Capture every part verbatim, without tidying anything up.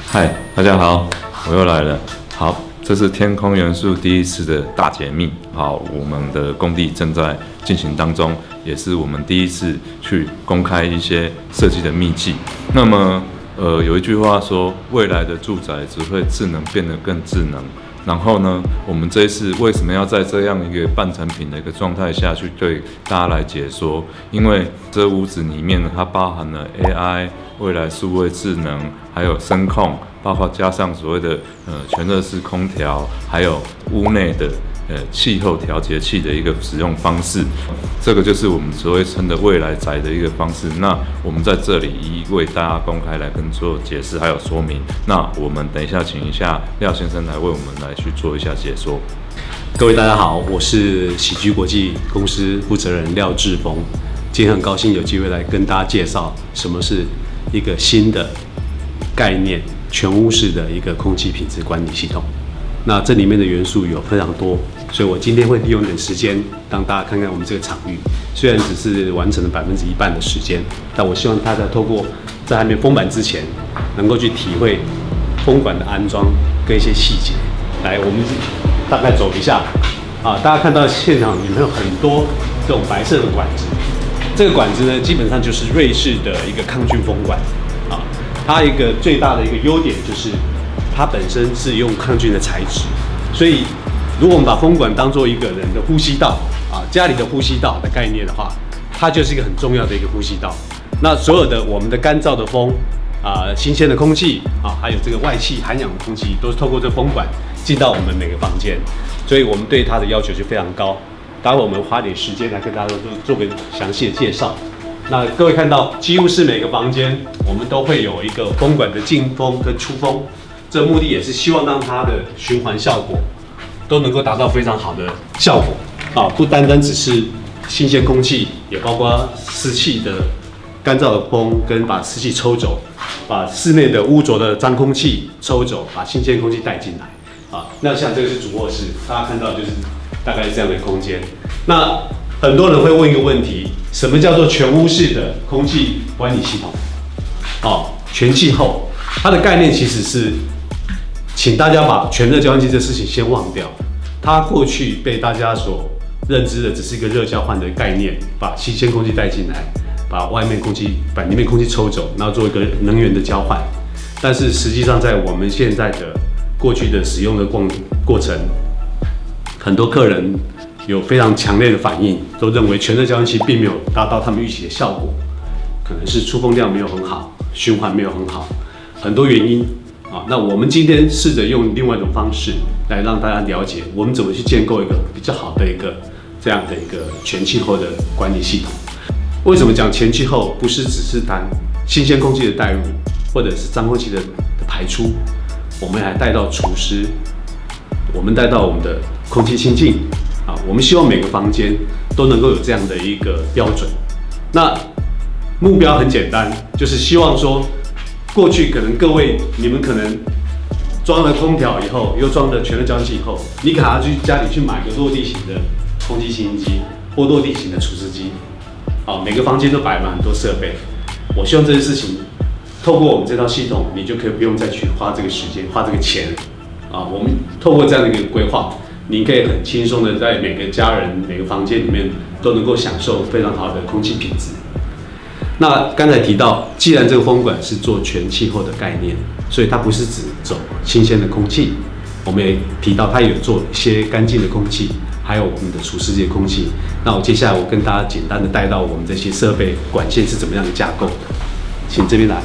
嗨，大家好，我又来了。好，这是天空元素第一次的大解密。好，我们的工地正在进行当中，也是我们第一次去公开一些设计的秘技。那么，呃，有一句话说，未来的住宅只会智能变得更智能。然后呢，我们这一次为什么要在这样一个半成品的一个状态下去对大家来解说？因为这屋子里面呢，它包含了 A I、未来数位智能，还有声控，包括加上所谓的呃全热式空调，还有屋内的呃气候调节器的一个使用方式。这个就是我们所谓称的未来宅的一个方式。那我们在这里一一为大家公开来跟做解释还有说明。那我们等一下请一下廖先生来为我们来去做一下解说。 各位大家好，我是喜居国际公司负责人廖志峰。今天很高兴有机会来跟大家介绍什么是一个新的概念，全屋式的一个空气品质管理系统。那这里面的元素有非常多，所以我今天会利用点时间让大家看看我们这个场域。虽然只是完成了百分之一半的时间，但我希望大家透过在还没封板之前，能够去体会风管的安装跟一些细节。来，我们大概走一下啊，大家看到现场里面有很多这种白色的管子，这个管子呢，基本上就是瑞士的一个抗菌风管啊。它一个最大的一个优点就是，它本身是用抗菌的材质，所以如果我们把风管当做一个人的呼吸道啊，家里的呼吸道的概念的话，它就是一个很重要的一个呼吸道。那所有的我们的干燥的风啊、新鲜的空气啊，还有这个外气含氧的空气，都是透过这风管进到我们每个房间，所以我们对它的要求就非常高。待会我们花点时间来跟大家做做个详细的介绍。那各位看到，几乎是每个房间我们都会有一个风管的进风跟出风，这目的也是希望让它的循环效果都能够达到非常好的效果啊，不单单只是新鲜空气，也包括湿气的干燥的风跟把湿气抽走，把室内的污浊的脏空气抽走，把新鲜空气带进来啊。那像这个是主卧室，大家看到就是大概是这样的空间。那很多人会问一个问题：什么叫做全屋式的空气管理系统？哦，全气候，它的概念其实是，请大家把全热交换器这事情先忘掉。它过去被大家所认知的只是一个热交换的概念，把新鲜空气带进来，把外面空气、把里面空气抽走，然后做一个能源的交换。但是实际上，在我们现在的过去的使用的过过程，很多客人有非常强烈的反应，都认为全热交换器并没有达到他们预期的效果，可能是出风量没有很好，循环没有很好，很多原因啊。那我们今天试着用另外一种方式来让大家了解，我们怎么去建构一个比较好的一个这样的一个全气候的管理系统。为什么讲全气候？不是只是谈新鲜空气的带入，或者是脏空气的排出，我们还带到除湿，我们带到我们的空气清净啊。我们希望每个房间都能够有这样的一个标准。那目标很简单，就是希望说，过去可能各位你们可能装了空调以后，又装了全热交换器以后，你可能要去家里去买个落地型的空气清新机或落地型的除湿机。好，每个房间都摆满很多设备。我希望这些事情，透过我们这套系统，你就可以不用再去花这个时间、花这个钱啊。我们透过这样的一个规划，你可以很轻松的在每个家人、每个房间里面都能够享受非常好的空气品质。那刚才提到，既然这个风管是做全气候的概念，所以它不是只走新鲜的空气，我们也提到它有做一些干净的空气。还有我们的除湿机的空气。那我接下来我跟大家简单的带到我们这些设备管线是怎么样的架构的，请这边来。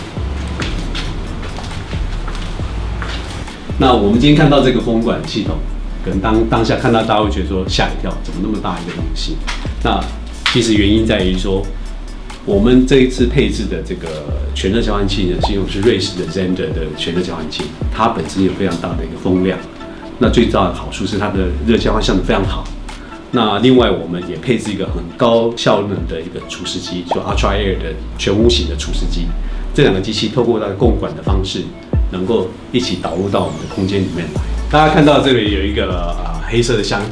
那我们今天看到这个风管系统，可能当当下看到大家会觉得说吓一跳，怎么那么大一个东西？那其实原因在于说，我们这一次配置的这个全热交换器呢，是用的是瑞士的 Zehnder 的全热交换器，它本身有非常大的一个风量。那最大的好处是它的热交换效能非常好。那另外我们也配置一个很高效能的一个除湿机，就 Ultra Air 的全屋型的除湿机。这两个机器透过它的共管的方式，能够一起导入到我们的空间里面来。大家看到这里有一个啊黑色的箱体，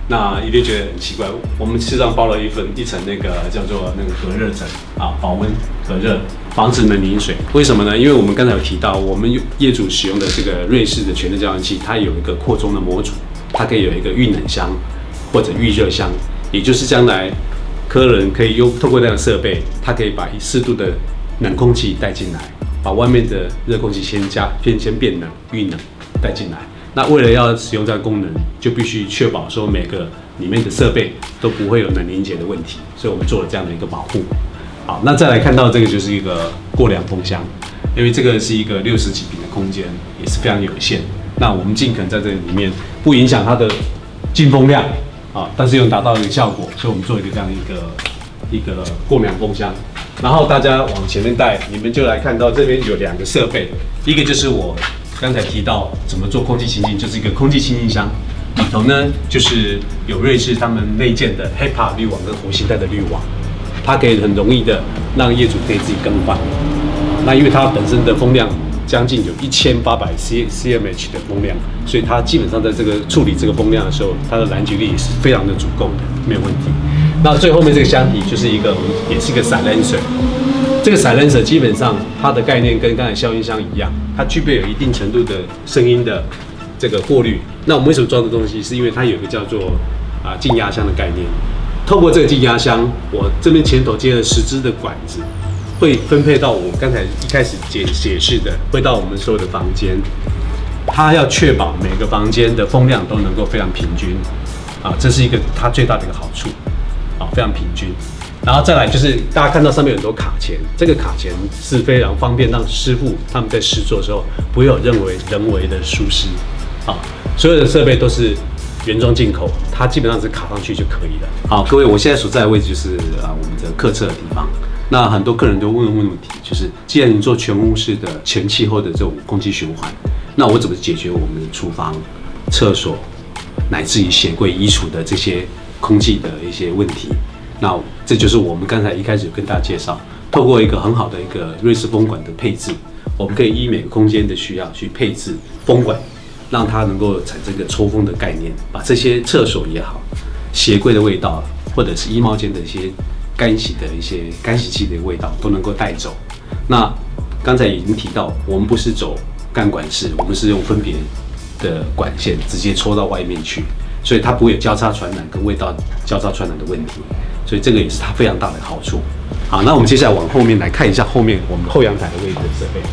那一定觉得很奇怪。我们事实上包了一份一层那个叫做那个隔热层啊，保温隔热，防止能凝水。为什么呢？因为我们刚才有提到，我们业主使用的这个瑞士的全热交换器，它有一个扩充的模组，它可以有一个预冷箱或者预热箱，也就是将来客人可以用透过这样的设备，它可以把适度的冷空气带进来，把外面的热空气先加先先变冷预冷带进来。那为了要使用这个功能，就必须确保说每个里面的设备都不会有冷凝结的问题，所以我们做了这样的一个保护。好，那再来看到这个就是一个过凉风箱，因为这个是一个六十几平的空间，也是非常有限。那我们尽可能在这里面不影响它的进风量啊，但是又达到一个效果，所以我们做一个这样一个一个过凉风箱。然后大家往前面带，你们就来看到这边有两个设备，一个就是我刚才提到怎么做空气清净，就是一个空气清净箱，里头呢就是有瑞士他们内建的 H E P A 滤网跟活性炭的滤网，它可以很容易的让业主可以自己更换。那因为它本身的风量将近有一千八百 C M H 的风量，所以它基本上在这个处理这个风量的时候，它的燃举力也是非常的足够的，没有问题。那最后面这个箱体就是一个也是一个 silencer。这个 silencer 基本上它的概念跟刚才消音箱一样，它具备有一定程度的声音的这个过滤。那我们为什么装这东西？是因为它有一个叫做啊静压箱的概念。透过这个静压箱，我这边前头接了十支的管子，会分配到我刚才一开始解解释的，会到我们所有的房间。它要确保每个房间的风量都能够非常平均，啊，这是一个它最大的一个好处，啊，非常平均。然后再来就是大家看到上面有很多卡钳，这个卡钳是非常方便让师傅他们在施作的时候不会有人为人为的疏失，啊，所有的设备都是原装进口，它基本上是卡上去就可以了。好，各位，我现在所在的位置就是啊我们的客侧的地方。那很多客人都问问问题，就是既然你做全屋式的全气候的这种空气循环，那我怎么解决我们的厨房、厕所乃至于鞋柜、衣橱的这些空气的一些问题？那这就是我们刚才一开始跟大家介绍，透过一个很好的一个瑞士风管的配置，我们可以依每个空间的需要去配置风管，让它能够产生一个抽风的概念，把这些厕所也好、鞋柜的味道，或者是衣帽间的一些干洗的一些干洗剂的味道都能够带走。那刚才已经提到，我们不是走干管式，我们是用分别的管线直接抽到外面去，所以它不会有交叉传染跟味道交叉传染的问题，所以这个也是它非常大的好处。好，那我们接下来往后面来看一下后面我们后阳台的位置的设备。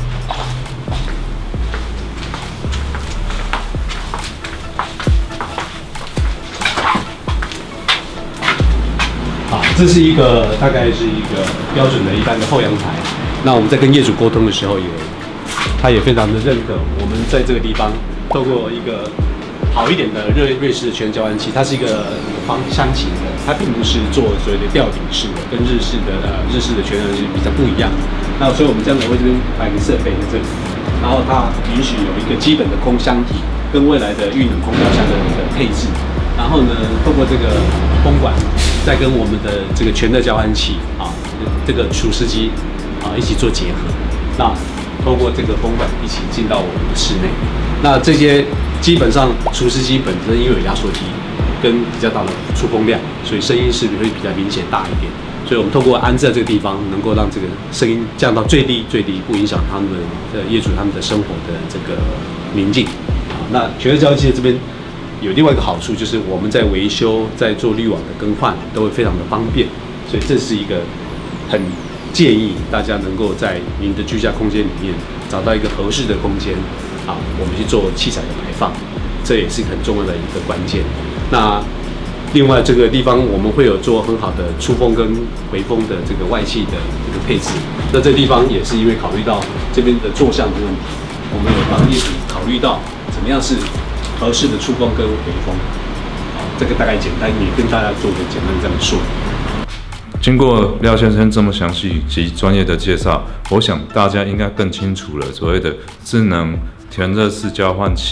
好，这是一个大概是一个标准的一般的后阳台。那我们在跟业主沟通的时候也，他也非常的认可我们在这个地方透过一个好一点的瑞瑞士的全交换器，它是一个方箱型的，它并不是做所谓的吊顶式的，跟日式的呃日式的全交换器比较不一样。那所以我们这样子会这边摆个设备在这里，然后它允许有一个基本的空箱体跟未来的预冷空调箱的一个配置，然后呢，透过这个风管，再跟我们的这个全热交换器啊，这个除湿机啊一起做结合，那透过这个风管一起进到我们的室内。那这些基本上除湿机本身因为有压缩机跟比较大的出风量，所以声音是会比较明显大一点。所以我们透过安置在这个地方，能够让这个声音降到最低最低，不影响他们的业主他们的生活的这个宁静。啊，那全热交换器这边有另外一个好处，就是我们在维修、在做滤网的更换都会非常的方便。所以这是一个很建议大家能够在您的居家空间里面找到一个合适的空间，啊，我们去做器材的排放，这也是很重要的一个关键。那另外这个地方我们会有做很好的出风跟回风的这个外气的这个配置。那这个地方也是因为考虑到这边的坐向的问题，我们有帮业主考虑到怎么样是合适的出风跟回风。好，这个大概简单也跟大家做个简单这样说。 经过廖先生这么详细及专业的介绍，我想大家应该更清楚了所谓的智能全热式交换器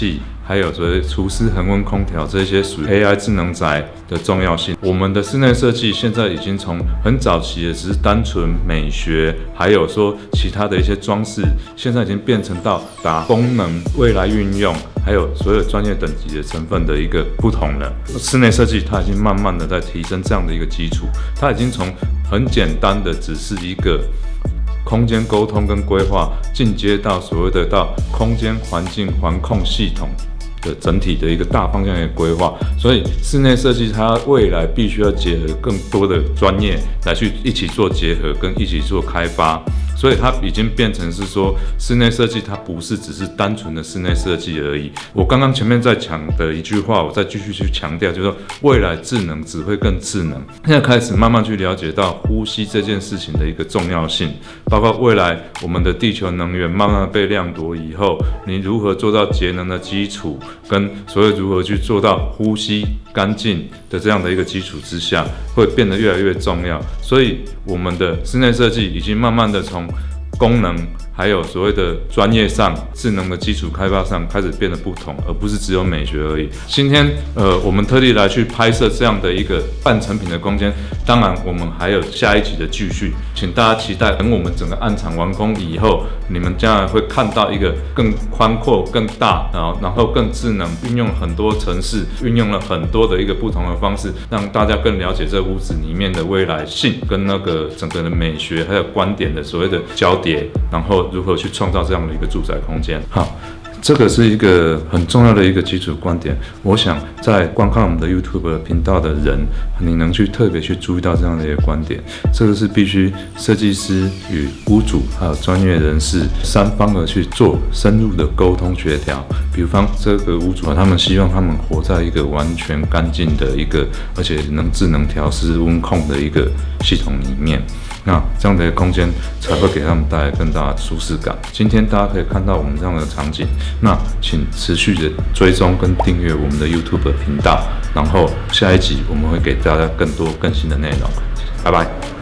还有所谓除湿、恒温空调这些属于 A I 智能宅的重要性。我们的室内设计现在已经从很早期的只是单纯美学，还有说其他的一些装饰，现在已经变成到把功能、未来运用，还有所有专业等级的成分的一个不同了。室内设计它已经慢慢的在提升这样的一个基础，它已经从很简单的只是一个空间沟通跟规划，进阶到所谓的到空间环境环控系统的整体的一个大方向的规划。所以室内设计它未来必须要结合更多的专业来去一起做结合跟一起做开发。所以它已经变成是说，室内设计它不是只是单纯的室内设计而已。我刚刚前面在讲的一句话，我再继续去强调，就是说未来智能只会更智能。现在开始慢慢去了解到呼吸这件事情的一个重要性，包括未来我们的地球能源慢慢被掠夺以后，你如何做到节能的基础，跟所谓如何去做到呼吸干净的这样的一个基础之下，会变得越来越重要。所以我们的室内设计已经慢慢的从功能还有所谓的专业上、智能的基础开发上开始变得不同，而不是只有美学而已。今天，呃，我们特地来去拍摄这样的一个半成品的空间，当然我们还有下一集的继续，请大家期待。等我们整个案场完工以后，你们将来会看到一个更宽阔、更大，然后然后更智能，运用很多程式，运用了很多的一个不同的方式，让大家更了解这屋子里面的未来性跟那个整个的美学还有观点的所谓的交叠，然后如何去创造这样的一个住宅空间。好，这个是一个很重要的一个基础观点。我想在观看我们的 YouTube 频道的人，你能去特别去注意到这样的一个观点。这个是必须设计师与屋主还有专业人士三方的去做深入的沟通协调。比方这个屋主他们希望他们活在一个完全干净的一个，而且能智能调湿温控的一个系统里面。那这样的空间才会给他们带来更大的舒适感。今天大家可以看到我们这样的场景，那请持续的追踪跟订阅我们的 YouTube 频道，然后下一集我们会给大家更多更新的内容。拜拜。